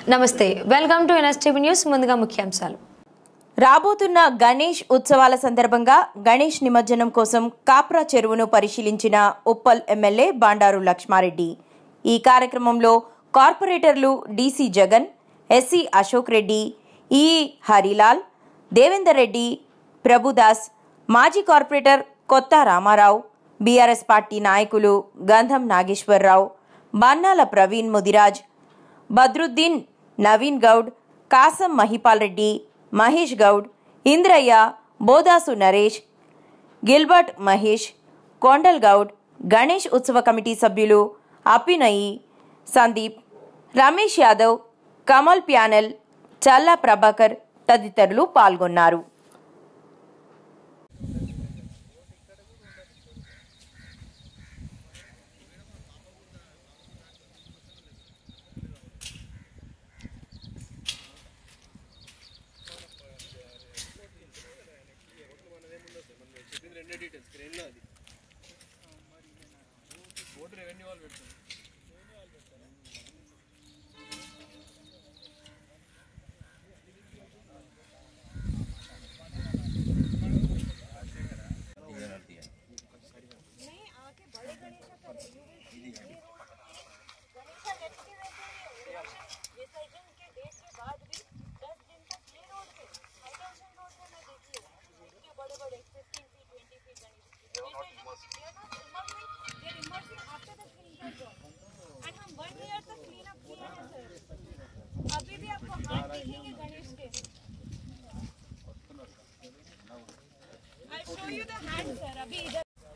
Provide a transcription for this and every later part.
నమస్తే, welcome to NSTV news. ముందుగా ముఖ్యాంశాలు. రాబోతున్న గణేష్ ఉత్సవాల సందర్భంగా గణేష్ నిమజ్జనం కోసం కాప్రా చెరువును పరిశీలించిన ఉప్పల్ ఎమ్మెల్యే బండారు లక్ష్మారెడ్డి. ఈ కార్యక్రమంలో కార్పొరేటర్లు DC Jagan, SC Ashok Reddy, EE Harilal, Devender Reddy, Prabhudas, మాజీ కార్పొరేటర్ కొత్త రామారావు, బీఆర్ఎస్ పార్టీ నాయకులు గంధం నాగేశ్వరరావు, బన్నాల ప్రవీణ్ ముదిరాజ్, బద్రుద్దీన్, నవీన్ గౌడ్, కాసం మహిపాల్ రెడ్డి, మహేష్ గౌడ్, ఇంద్రయ్య, బోదాసు నరేష్, గిల్బర్ట్ మహేష్, కొండల్ గౌడ్, గణేష్ ఉత్సవ కమిటీ సభ్యులు అపినయి, సందీప్, రమేష్ యాదవ్, కమల్ ప్యానెల్, చల్లా ప్రభాకర్ తదితరులు పాల్గొన్నారు. अभी भी आपको हाथ दिखेंगे गणेश के. I'll show you the hand, sir. अभी इधर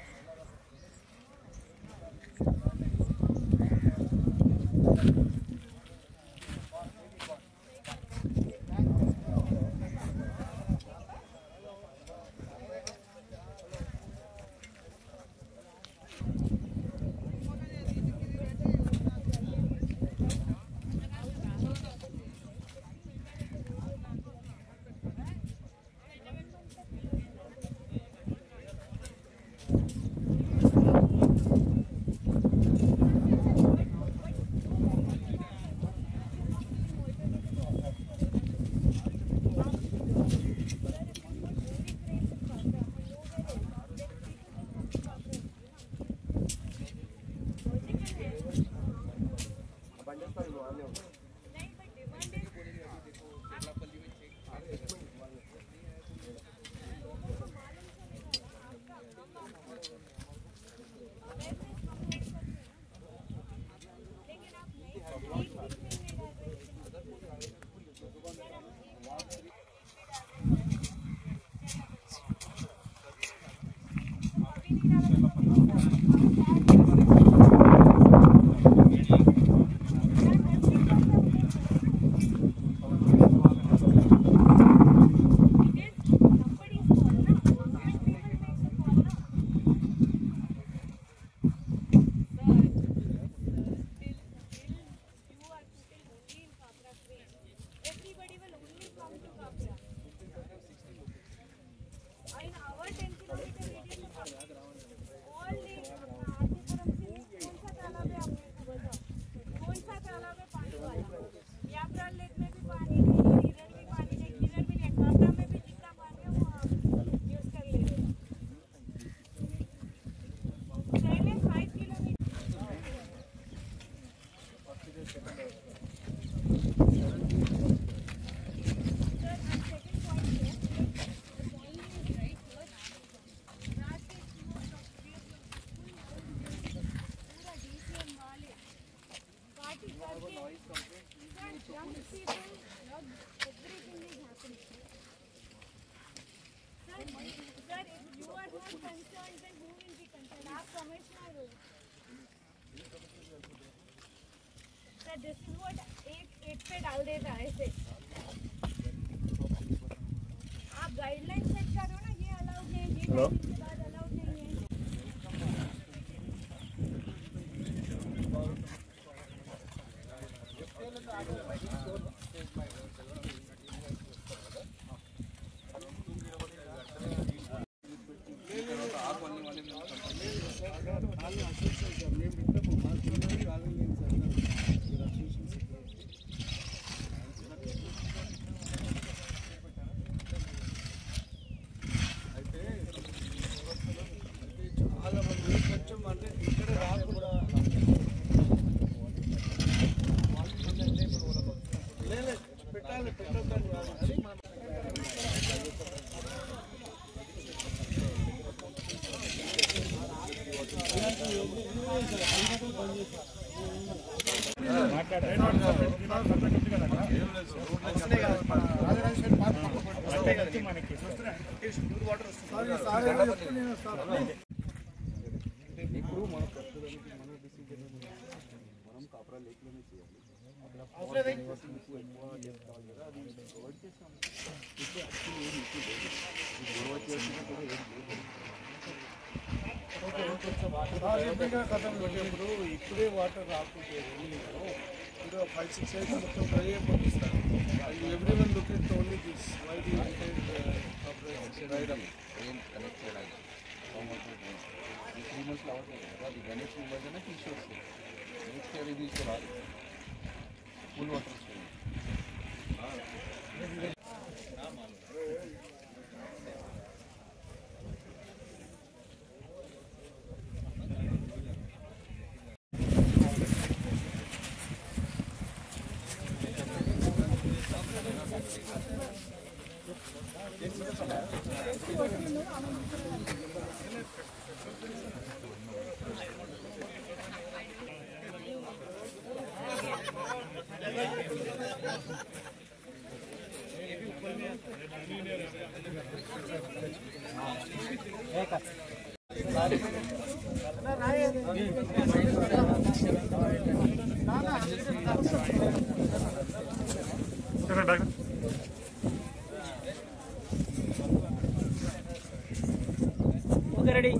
दिस इज व्हाट एक पे डाल देता है ऐसे. आप गाइडलाइन सेट करो ना, ये अलाउड नहीं है, ये के बाद अलाउड नहीं है. ఇప్పుడు మన డిసిజన్ మనం కాపరా లేక్లోనే చేయాలి. అది ప్రొవైడ్ చేస్తాము. ఇప్పుడు యాక్చువల్లీ ఏది ఇష్యూ లేదు. గొడవ చేసినా కూడా ఏం లేదు. ఇప్పుడే వాటర్ రాకుంటే ఇప్పుడు 5-6 years మొత్తం డ్రై అయిపోతుంది. Every one look at only this why do you ride up ఏం కనెక్ట్ చేయడానికి 3 months అవసరం కదా. అది గణేష్ నిమజ్జన తీసేస్తుంది. నెక్స్ట్ ఇయర్ ఇది తీసుకురాదు. ఫుల్ వాటర్ వస్తుంది. Okay ready.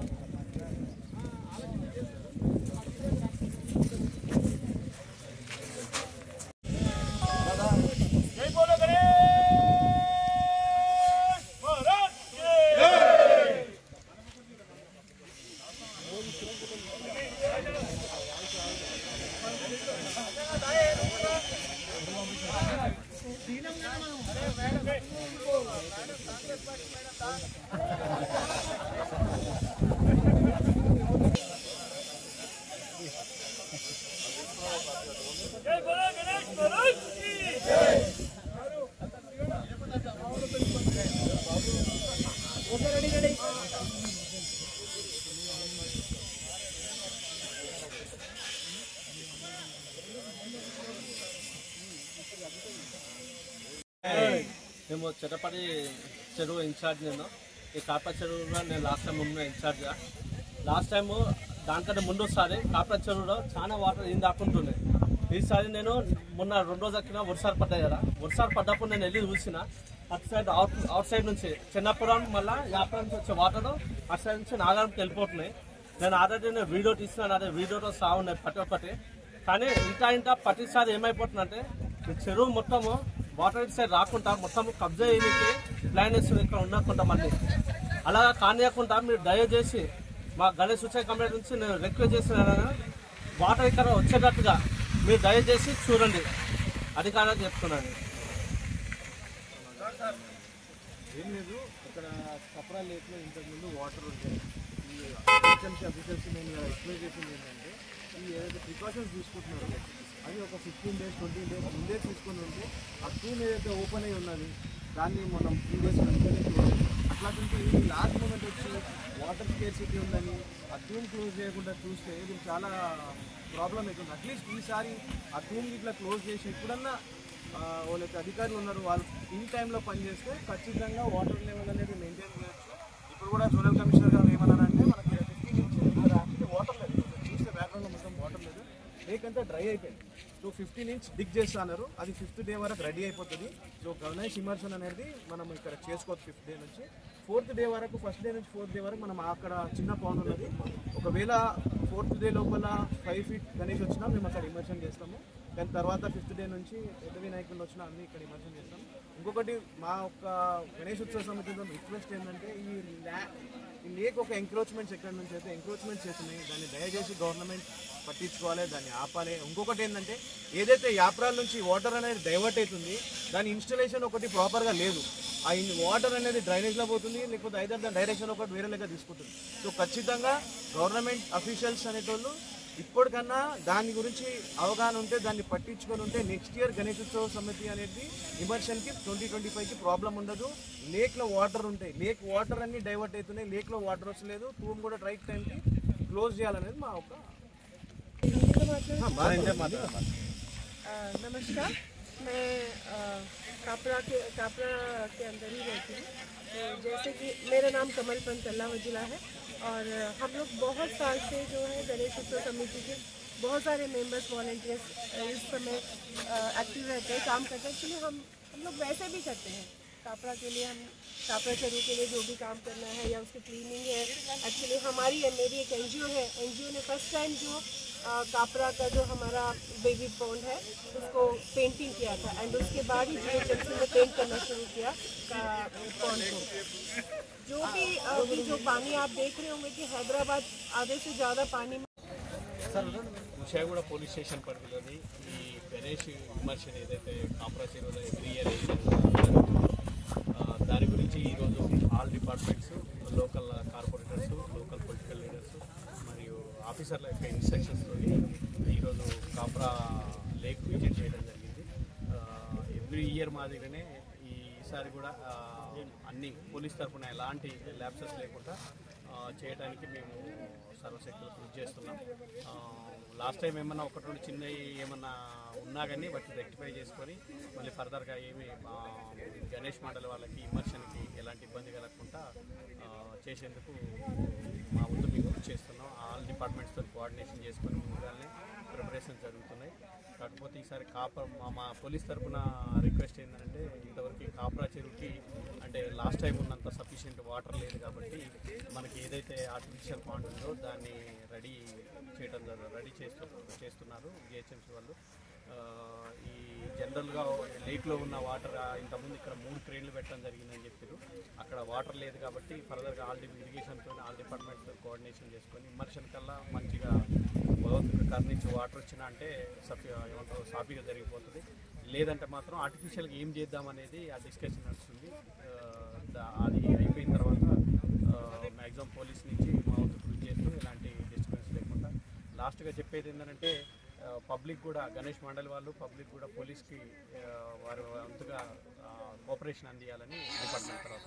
మేము చెట్టపడి చెరువు ఇన్ఛార్జ్. నేను ఈ కాపా చెరువులో నేను లాస్ట్ టైం ఉన్న ఇన్ఛార్జ్గా. లాస్ట్ టైము దానికంటే ముందుసారి కాపా చెరువులో చాలా వాటర్ ఏం దాక్కుంటున్నాయి. ఈసారి నేను మొన్న 2 రోజుల కింద వర్షాలు పడ్డాయి కదా. వర్షాలు పడ్డప్పుడు నేను వెళ్ళి చూసిన అటు సైడ్ అవుట్ సైడ్ నుంచి చిన్నపురం మళ్ళీ యాపురం నుంచి వచ్చే వాటర్ అటు సైడ్ నుంచి నాగారంకి వెళ్ళిపోతున్నాయి. నేను ఆల్రెడీ వీడియో తీస్తున్నాను. అదే వీడియోతో సాగున్నాయి ప్రతి ఒక్కటి. కానీ ఇంత ప్రతిసారి ఏమైపోతుందంటే ఈ చెరువు మొత్తము వాటర్ ఇటు సైడ్ రాకుండా మొత్తం కబ్జా చేయడానికి ప్లాన్ చేస్తుంది ఇక్కడ ఉండకుండా. మళ్ళీ అలా కానియకుండా మీరు దయచేసి మా గణేష్ ఉత్సవ కమిటీ నుంచి నేను రిక్వెస్ట్ చేస్తున్నాను, వాటర్ ఇక్కడ వచ్చేటట్టుగా మీరు దయచేసి చూడండి. అధికారులకు చెప్తున్నాను. ఏం లేదు, ఇక్కడ కపరా లేక్లో ఇంతకుముందు వాటర్ ఉంటాయి. ఈ అఫీషియల్స్ నేను ఎక్స్ప్లెయిన్ చేసింది ఏంటంటే ఈ ఏదైతే ప్రికాషన్స్ తీసుకుంటున్నారో అది ఒక 15 days 20 days ముందే తీసుకొని ఉంటే ఆ ట్యూన్ ఏదైతే ఓపెన్ అయి ఉన్నది దాన్ని మనం 3 days అట్లాంటి ఈ లాస్ట్ మూమెంట్ వచ్చి వాటర్ స్కేర్సిటీ ఉందని ఆ ట్యూన్ క్లోజ్ చేయకుండా చూస్తే ఇది చాలా ప్రాబ్లం అవుతుంది. అట్లీస్ట్ ఈసారి ఆ ట్యూన్ ఇట్లా క్లోజ్ చేసి ఇప్పుడన్నా వాళ్ళకి అధికారులు ఉన్నారు, వాళ్ళు ఇన్ టైంలో పనిచేస్తే ఖచ్చితంగా వాటర్ లెవెల్ అనేది మెయింటైన్ చేయొచ్చు. ఇప్పుడు కూడా జోనల్ కమిషనర్ గారు ఏమన్నారంటే మనకి 15 inch వాటర్ లేదు, చూస్తే బ్యాక్గ్రౌండ్లో మొత్తం వాటర్ లేదు, లేక్ అంతా డ్రై అయిపోయింది. సో 15 inch డిగ్ చేస్తా అన్నారు. అది 5th day వరకు రెడీ అయిపోతుంది. సో గణేష్ ఇమర్షన్ అనేది మనం ఇక్కడ చేసుకోవచ్చు 5th day నుంచి 4th day వరకు. 1st day నుంచి 4th day వరకు మనం అక్కడ చిన్న పౌండ్ ఉన్నది. ఒకవేళ 4th day లోపల 5 feet గణేష్ వచ్చినా మేము అక్కడ ఇమర్షన్ చేస్తాము. కానీ తర్వాత 5th day నుంచి పెద్ద వినాయకులు వచ్చినా అన్నీ ఇక్కడ ఇమర్షన్ చేస్తాం. ఇంకొకటి మా యొక్క గణేష్ ఉత్సవ సమితిలో రిక్వెస్ట్ ఏంటంటే ఈ లేక్ ఒక ఎంక్రోచ్మెంట్స్ ఎక్కడి నుంచి అయితే ఎంక్రోచ్మెంట్స్ చేస్తున్నాయి, దాన్ని దయచేసి గవర్నమెంట్ పట్టించుకోవాలి, దాన్ని ఆపాలి. ఇంకొకటి ఏంటంటే ఏదైతే యాప్రాల నుంచి వాటర్ అనేది డైవర్ట్ అవుతుంది దాని ఇన్స్టలేషన్ ఒకటి ప్రాపర్గా లేదు. ఆ వాటర్ అనేది డ్రైనేజ్లో పోతుంది, లేకపోతే ఐదర్ దాని డైరెక్షన్ ఒకటి వేరే లెక్క తీసుకుంటుంది. సో ఖచ్చితంగా గవర్నమెంట్ అఫీషియల్స్ అనేటోళ్ళు ఇప్పటికన్నా దాని గురించి అవగాహన ఉంటే దాన్ని పట్టించుకొని ఉంటే నెక్స్ట్ ఇయర్ గణేశోత్సవ సమితి అనేది ఇమర్షన్కి 2025కి ప్రాబ్లం ఉండదు. లేక్లో వాటర్ ఉంటాయి, లేక్ వాటర్ అన్ని డైవర్ట్ అవుతున్నాయి, లేక్లో వాటర్ వస్తలేదు, టూమ్ కూడా రైట్ టైంకి క్లోజ్ చేయాలనేది మా ఒక नमस्कार, मैं कापरा के अंदर ही रहती हूँ। तो जैसे कि मेरा नाम कमल पंत अल्लाह वजिला है और हम लोग बहुत साल से जो है गणेश उत्सव समिति के बहुत सारे मेंबर्स वॉलंटियर्स इस समय एक्टिव रहते हैं, काम करते हैं। एक्चुअली हम लोग वैसे भी करते हैं कापरा के लिए, हम कापरा चरू के लिए जो भी काम करना है या उसकी क्लीनिंग है। एक्चुअली मेरी एक एनजीओ है, एनजीओ ने फर्स्ट टाइम जो कापरा का जो हमारा बेबी पॉन्ड है उसको पेंटिंग किया था एंड उसके बाद ही जीएचएमसी ने पेंट करना शुरू किया पॉन्ड को। जो भी अभी जो पानी आप देख रहे होंगे कि हैदराबाद आधे से ज़्यादा पानी में ముషాగూడ పోలీస్ స్టేషన్ పరిధిలోని ఈ గణేష్ విమర్శన ఏదైతే కాపరా చెరువులో ఎవ్రీ ఇయర్ దాని గురించి ఈరోజు all departments, local corporators, local political leaders మరియు ఆఫీసర్ల యొక్క ఇన్స్ట్రక్షన్స్తో ఈరోజు కాపరా లేక్ విజిట్ చేయడం జరిగింది. ఎవ్రీ ఇయర్ మాదిరిగానే ఈసారి కూడా అన్ని పోలీస్ తరఫున ఎలాంటి ల్యాప్సెస్ లేకుండా చేయడానికి మేము సర్వశక్తులు కృషి చేస్తున్నాం. లాస్ట్ టైం ఏమన్నా ఒకటి రెండు చిన్నవి ఏమన్నా ఉన్నా కానీ వాటిని రెక్టిఫై చేసుకొని మళ్ళీ ఫర్దర్గా ఏమి గణేష్ మండలి వాళ్ళకి ఇమర్షన్కి ఎలాంటి ఇబ్బంది కలగకుండా చేసేందుకు మా వంతు మేము కృషి చేస్తున్నాం. ఆల్ డిపార్ట్మెంట్స్తో కోఆర్డినేషన్ చేసుకొని ముందుగానే ప్రిపరేషన్ జరుగుతున్నాయి. కాకపోతే ఈసారి మా పోలీస్ తరఫున రిక్వెస్ట్ ఏంటంటే ఇంతవరకు కాపరా చెరువుకి అంటే లాస్ట్ టైం ఉన్నంత సఫిషియెంట్ వాటర్ లేదు కాబట్టి మనకి ఏదైతే ఆర్టిఫిషియల్ పాండ్ ఉందో దాన్ని రెడీ చేస్తున్నారు జిహెచ్ఎంసీ వాళ్ళు. ఈ జనరల్గా లేక్లో ఉన్న వాటర్ ఇంతకుముందు ఇక్కడ 3 క్రేన్లు పెట్టడం జరిగిందని చెప్పారు. అక్కడ వాటర్ లేదు కాబట్టి ఫర్దర్గా ఇరిగేషన్తో ఆల్ డిపార్ట్మెంట్స్తో కోఆర్డినేషన్ చేసుకొని ఇమర్షన్ కల్లా మంచిగా భగవంతుడు కర్ణించి వాటర్ వచ్చినా అంటే ఏమంటారు సాఫీగా జరిగిపోతుంది. లేదంటే మాత్రం ఆర్టిఫిషియల్గా ఏం చేద్దామనేది ఆ డిస్కషన్ నడుస్తుంది. అది అయిపోయిన తర్వాత మ్యాక్సిమం పోలీస్ నుంచి మా వంతు కృషి చేస్తూ ఎలాంటి డిస్టర్బెన్స్ లేకుండా లాస్ట్గా చెప్పేది ఏంటంటే పబ్లిక్ కూడా గణేష్ మండలి వాళ్ళు పబ్లిక్ కూడా పోలీస్కి వారి వంతుగా కోఆపరేషన్ అందియాలని డిపార్ట్మెంట్ తర్వాత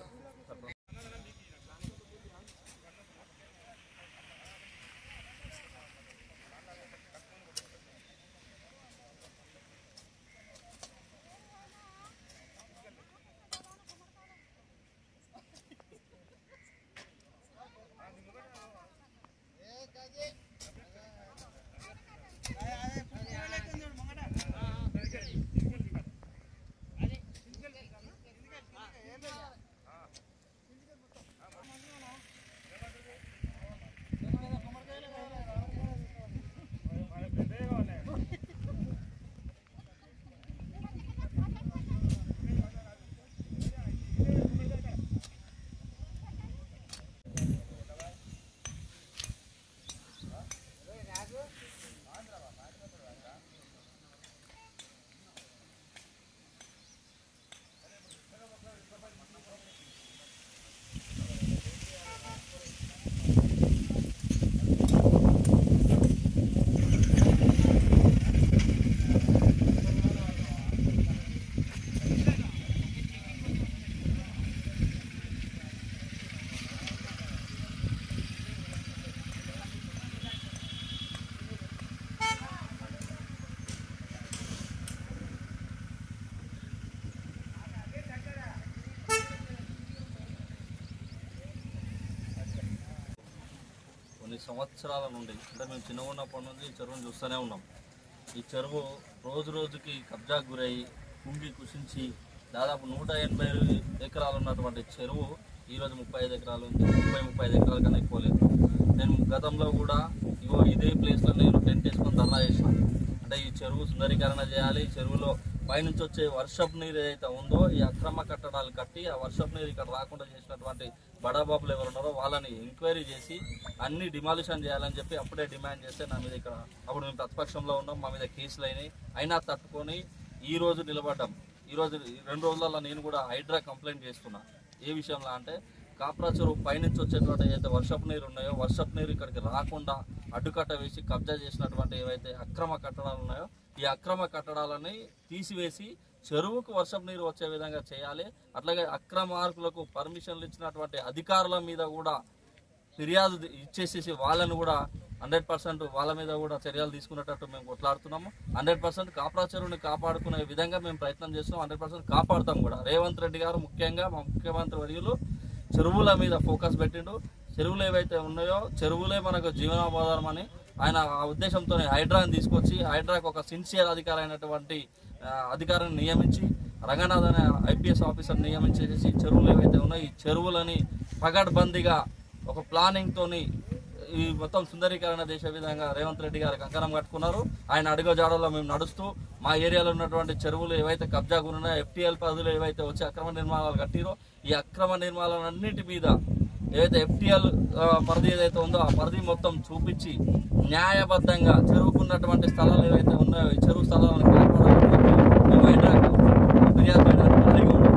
కొన్ని సంవత్సరాల నుండి అంటే మేము చిన్నగా ఉన్నప్పటి నుంచి ఈ చెరువును చూస్తూనే ఉన్నాం. ఈ చెరువు రోజు రోజుకి కబ్జాకు గురయ్యి కుంగి కుషించి దాదాపు 180 ఎకరాలు ఉన్నటువంటి చెరువు ఈరోజు 35 ఎకరాలు ఉంది. 30-35 ఎకరాల కన్నా ఎక్కువ లేదు. నేను గతంలో కూడా ఇదే ప్లేస్లో నేను టెంట్ వేసుకొని ధర్నా చేశాను. అంటే ఈ చెరువు సుందరీకరణ చేయాలి, ఈ చెరువులో పైనుంచి వచ్చే వర్షపు నీరు ఏదైతే ఉందో ఈ అక్రమ కట్టడాలు కట్టి ఆ వర్షపు నీరు ఇక్కడ రాకుండా చేసినటువంటి బడాబాబులు ఎవరు ఉన్నారో వాళ్ళని ఎంక్వైరీ చేసి అన్ని డిమాలిషన్ చేయాలని చెప్పి అప్పుడే డిమాండ్ చేస్తే నా మీద ఇక్కడ అప్పుడు మేము ప్రతిపక్షంలో ఉన్నాం, మా మీద కేసులు అయినాయి. అయినా తట్టుకొని ఈరోజు నిలబడ్డాం. ఈరోజు 2 రోజులలో నేను కూడా హైడ్రా కంప్లైంట్ చేస్తున్నా. ఏ విషయంలో అంటే కాపరా చెరువు పైనుంచి వచ్చేటువంటి ఏదైతే వర్షపు నీరు ఉన్నాయో వర్షపు నీరు ఇక్కడికి రాకుండా అడ్డుకట్ట వేసి కబ్జా చేసినటువంటి ఏవైతే అక్రమ కట్టడాలు ఉన్నాయో ఈ అక్రమ కట్టడాలని తీసివేసి చెరువుకు వర్షపు నీరు వచ్చే విధంగా చేయాలి. అట్లాగే అక్రమార్కులకు పర్మిషన్లు ఇచ్చినటువంటి అధికారుల మీద కూడా ఫిర్యాదు ఇచ్చేసేసి వాళ్ళను కూడా 100% వాళ్ళ మీద కూడా చర్యలు తీసుకునేటట్టు మేము కొట్లాడుతున్నాము. 100% కాప్రా చెరువుని కాపాడుకునే విధంగా మేము ప్రయత్నం చేస్తున్నాం. 100% కాపాడుతాం కూడా. రేవంత్ రెడ్డి గారు ముఖ్యంగా మా ముఖ్యమంత్రి వర్యులు చెరువుల మీద ఫోకస్ పెట్టిండు. చెరువులు ఏవైతే ఉన్నాయో చెరువులే మనకు జీవనోపాధారం అని ఆయన ఆ ఉద్దేశంతో హైడ్రాని తీసుకొచ్చి హైడ్రాకు ఒక సిన్సియర్ అధికారి అయినటువంటి అధికారిని నియమించి రంగనాథ్ అనే IPS ఆఫీసర్ నియమించేసి చెరువులు ఏవైతే ఉన్నాయో ఈ చెరువులని పగడ్బందీగా ఒక ప్లానింగ్తోని ఈ మొత్తం సుందరీకరణ చేసే విధంగా రేవంత్ రెడ్డి గారు కంకణం కట్టుకున్నారు. ఆయన అడుగుజాడలో మేము నడుస్తూ మా ఏరియాలో ఉన్నటువంటి చెరువులు ఏవైతే కబ్జా గురున్నాయో FTL పరిధిలో ఏవైతే వచ్చి అక్రమ నిర్మాణాలు కట్టిరో ఈ అక్రమ నిర్మాణాలన్నింటి మీద ఏదైతే FTL పరిధి ఏదైతే ఉందో ఆ పరిధి మొత్తం చూపించి న్యాయబద్ధంగా చెరువుకున్నటువంటి స్థలాలు ఏవైతే ఉన్నాయో ఈ చెరువు స్థలాలను కాపాడాలని మేము హైడ్రాకు ఫిర్యాదు చేయడానికి రెడీగా ఉన్నాం.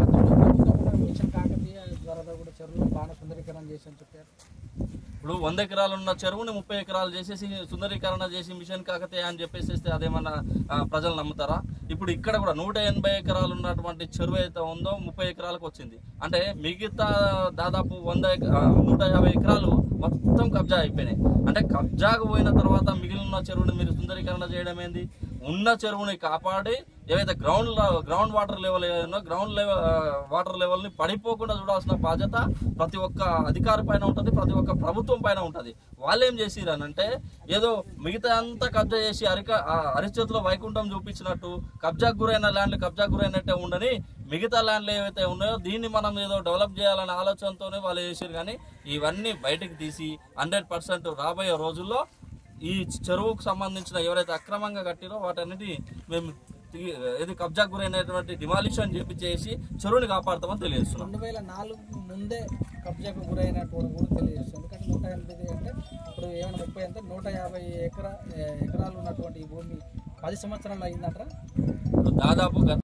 మిషన్ కాకతీయ ద్వారా కూడా చెరువులు బాగా సుందరీకరణ చేసి అని చెప్పారు. ఇప్పుడు 100 ఎకరాలు ఉన్న చెరువుని 30 ఎకరాలు చేసేసి సుందరీకరణ చేసి మిషన్ కాకతీయ అని చెప్పేసేస్తే అదేమన్నా ప్రజలు నమ్ముతారా? ఇప్పుడు ఇక్కడ కూడా 180 ఎకరాలు ఉన్నటువంటి చెరువు అయితే ఉందో 30 ఎకరాలకు వచ్చింది. అంటే మిగతా దాదాపు 150 ఎకరాలు మొత్తం కబ్జా అయిపోయినాయి. అంటే కబ్జాకు పోయిన తర్వాత మిగిలిన చెరువుని మీరు సుందరీకరణ చేయడం ఏంది? ఉన్న చెరువుని కాపాడి ఏవైతే గ్రౌండ్ వాటర్ లెవెల్ ఏదైనా గ్రౌండ్ వాటర్ లెవెల్ని పడిపోకుండా చూడాల్సిన బాధ్యత ప్రతి ఒక్క అధికారి పైన ఉంటుంది, ప్రతి ఒక్క ప్రభుత్వం పైన ఉంటుంది. వాళ్ళు ఏం చేసిరనంటే ఏదో మిగతా అంతా కబ్జా చేసి అరిచేతిలో వైకుంఠం చూపించినట్టు కబ్జాకు గురైన ల్యాండ్లు కబ్జాకు గురైనట్టే ఉండని మిగతా ల్యాండ్లు ఏవైతే ఉన్నాయో దీన్ని మనం ఏదో డెవలప్ చేయాలనే ఆలోచనతోనే వాళ్ళు చేసారు. కానీ ఇవన్నీ బయటకు తీసి 100% రాబోయే రోజుల్లో ఈ చెరువుకు సంబంధించిన ఎవరైతే అక్రమంగా కట్టిరో వాటన్నిటి మేము ఇది కబ్జాకు గురైనటువంటి డిమాలిషన్ చేసి చెరువుని కాపాడుతామని తెలియజేస్తున్నాం. 2004 ముందే కబ్జాకు గురైనటువంటి కూడా తెలియజేస్తుంది. ఎందుకంటే 180 అంటే ఇప్పుడు ఏమైనా 30 అంటే 150 ఎకరాలు ఉన్నటువంటి ఈ భూమి 10 సంవత్సరాలు అయిందంటారా? దాదాపు